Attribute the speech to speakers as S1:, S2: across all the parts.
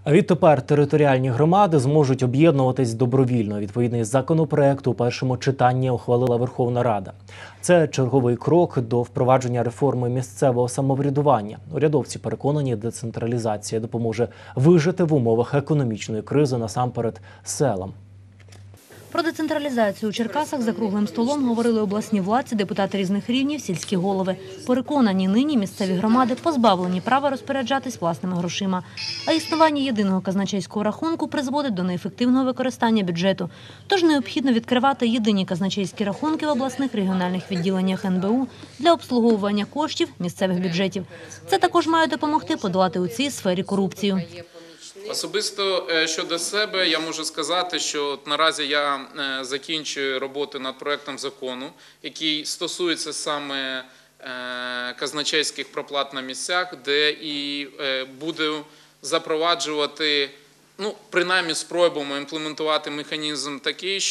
S1: Відтепер територіальні громади зможуть об'єднуватись добровільно. Відповідний законопроект у першому читанні ухвалила Верховна Рада. Це черговий крок до впровадження реформи місцевого самоврядування. Урядовці переконані, децентралізація допоможе вижити в умовах економічної кризи насамперед селам.
S2: Про децентралізацію у Черкасах за круглим столом говорили обласні владці, депутати різних рівнів, сільські голови. Переконані, нині місцеві громади позбавлені права розпоряджатись власними грошима. А існування єдиного казначейського рахунку призводить до неефективного використання бюджету. Тож необхідно відкривати єдині казначейські рахунки в обласних регіональних відділеннях НБУ для обслуговування коштів місцевих бюджетів. Це також має допомогти подолати у цій сфері корупцію.
S3: Особисто щодо себе я можу сказати, що наразі я закінчую роботу над проектом закону, який стосується саме казначейських проплат на місцях, де і буду запроваджувати, принаймні спробуємо імплементувати механізм такий,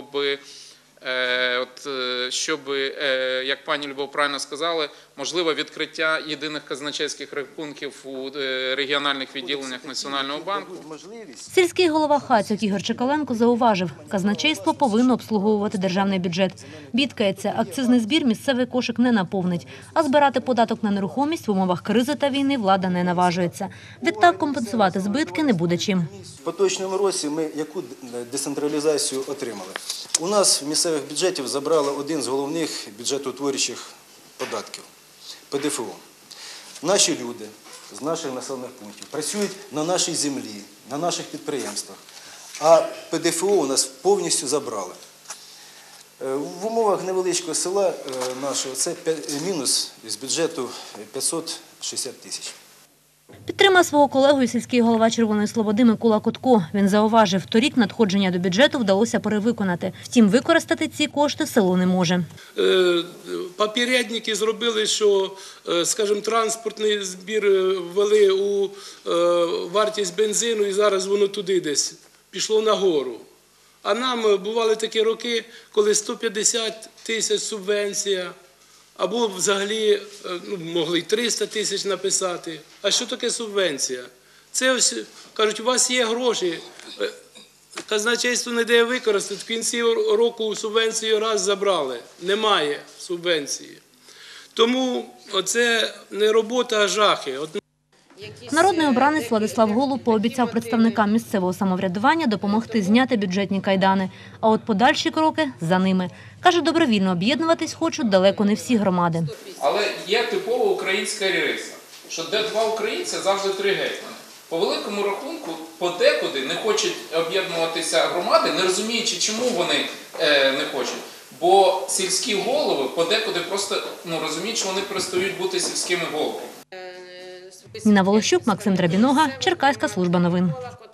S3: щоб, як пані Любов правильно сказала, можливо відкриття єдиних казначейських рахунків у регіональних відділеннях Національного банку.
S2: Сільський голова Хацьок Ігор Чекаленко зауважив, казначейство повинно обслуговувати державний бюджет. Бідкається, акцизний збір місцевий кошик не наповнить, а збирати податок на нерухомість в умовах кризи та війни влада не наважується. Відтак компенсувати збитки не буде чим.
S4: В поточному році ми яку децентралізацію отримали? У нас в місцевих бюджетів забрали один з головних бюджетоутворюючих податків – ПДФО. Наші люди з наших населених пунктів працюють на нашій землі, на наших підприємствах, а ПДФО у нас повністю забрали. В умовах невеличкого села нашого це мінус з бюджету 560 тисяч.
S2: Підтримав свого колегу і сільський голова Червоної Слободи Микола Котко. Він зауважив, торік надходження до бюджету вдалося перевиконати. Втім, використати ці кошти село не може.
S5: Попередники зробили, що, скажімо, транспортний збір ввели у вартість бензину і зараз воно туди десь пішло нагору. А нам бували такі роки, коли 150 тисяч субвенція, або взагалі могли й 300 тисяч написати. А що таке субвенція? Це ось, кажуть, у вас є гроші, казначейство не дає використати, в кінці року субвенцію раз забрали. Немає субвенції. Тому це не робота, а жахи.
S2: Народний обранець Владислав Голуб пообіцяв представникам місцевого самоврядування допомогти зняти бюджетні кайдани. А от подальші кроки за ними. Каже, добровільно об'єднуватись хочуть далеко не всі громади.
S3: Але є типова українська риса, що де два українці, завжди три гетьмани. По великому рахунку, подекуди не хочуть об'єднуватися громади, не розуміючи, чому вони не хочуть. Бо сільські голови подекуди просто розуміють, що вони перестають бути сільськими головами.
S2: Ніна Волощук, Максим Драбінога, Черкаська служба новин.